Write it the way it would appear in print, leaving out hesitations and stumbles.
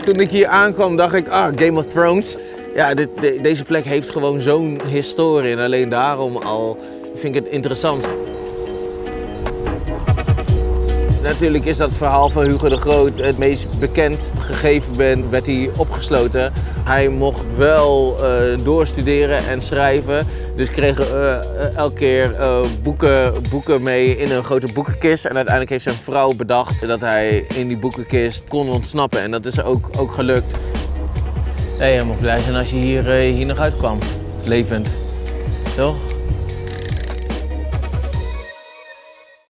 Toen ik hier aankwam dacht ik, Game of Thrones. Ja, deze plek heeft gewoon zo'n historie en alleen daarom al vind ik het interessant. Natuurlijk is dat verhaal van Hugo de Groot het meest bekend. Gegeven werd hij opgesloten. Hij mocht wel doorstuderen en schrijven. Dus kregen elke keer boeken mee in een grote boekenkist. En uiteindelijk heeft zijn vrouw bedacht dat hij in die boekenkist kon ontsnappen. En dat is ook gelukt. Ja, je mocht blij zijn als je hier nog uitkwam. Levend. Toch?